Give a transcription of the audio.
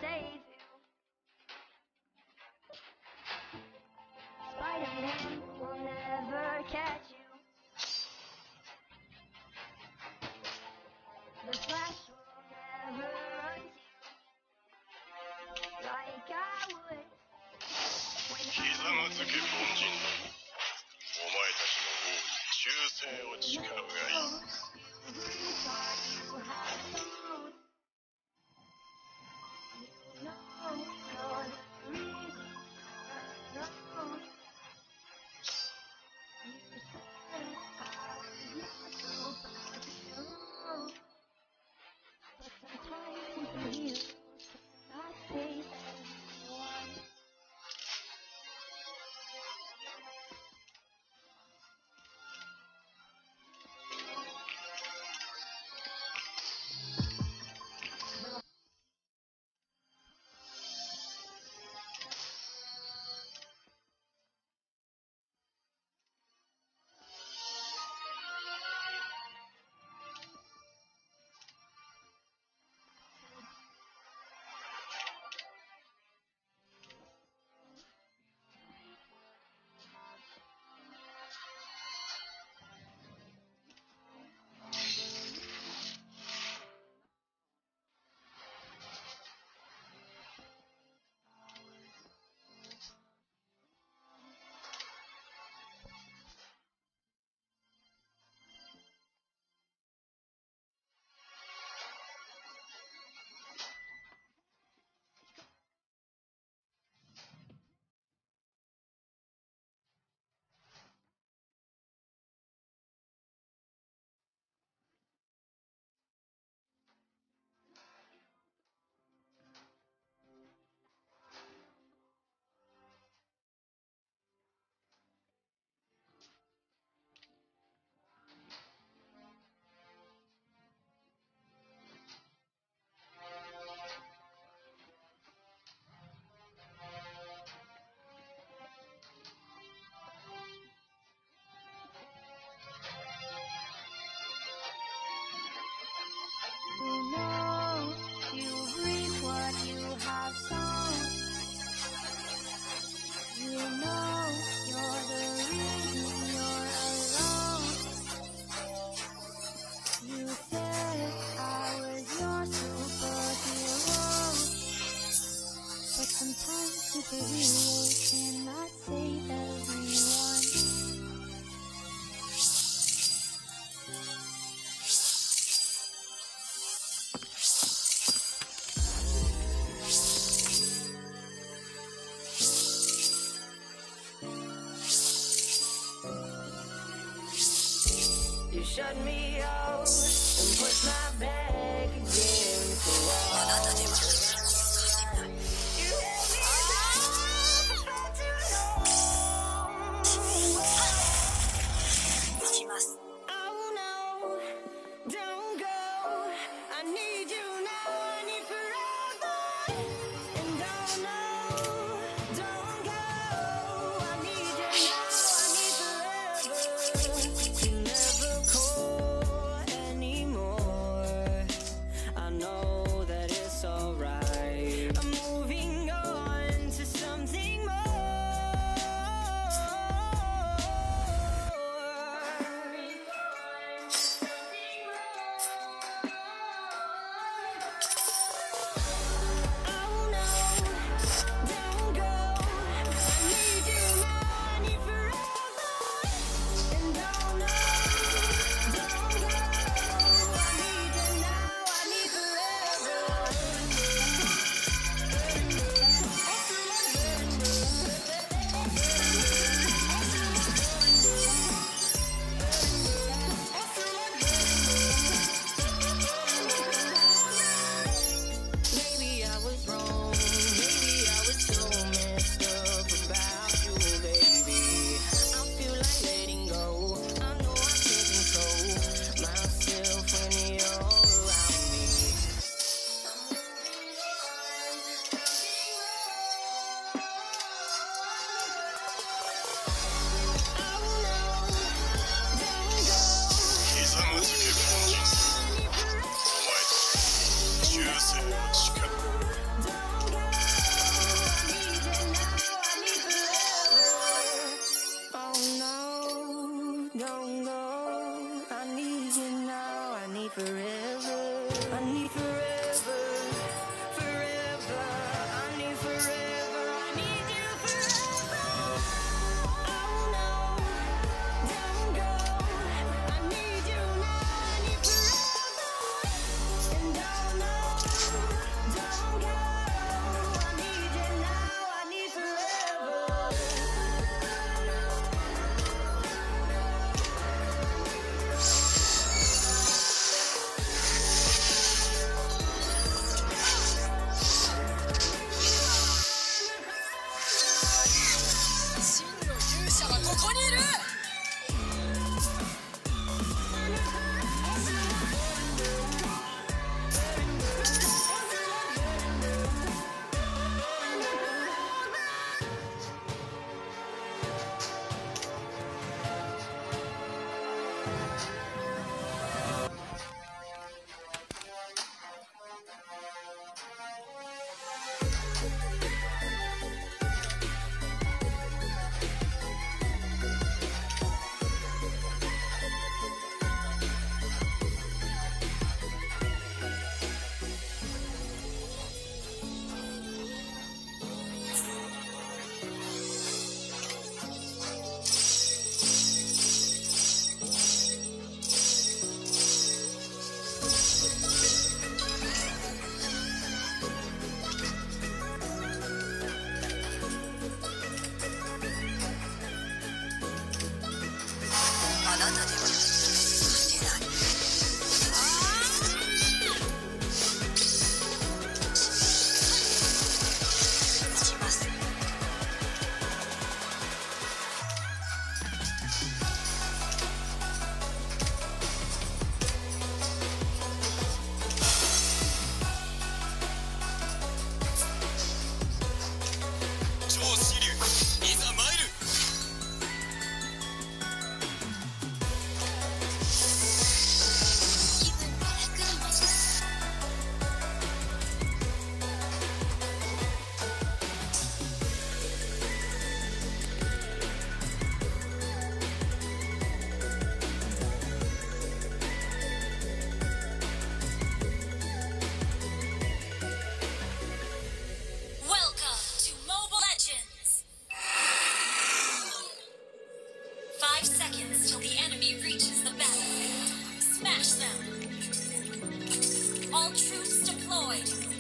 save you. Spider-Man will never catch you. The Flash will never hunt you like I would when ひざまずけ凡人ども。お前たちの王に忠誠を誓うがいい。 You thought you had food. You know you're the reason you're alone. You said I was your superhero, but sometimes superheroes cannot save everyone. You know you reap what you have sown. You know you're the reason you're alone. You said I was your superhero, but sometimes superheroes cannot save everyone. You shut me out and put my back against the wall. You held me down for far too long. Oh no, don't go. I need you now, I need forever. And oh no, don't go. I need you now, I need forever. You never call anymore. Don't know, don't go. I need you now, I need forever. 真の勇者はここにいる。あなたでは勝てない。打ちます。超支流いざ参る。気分が楽になります。Welcome to Mobile Legends! 5 seconds till the enemy reaches the battlefield. Smash them! All troops deployed!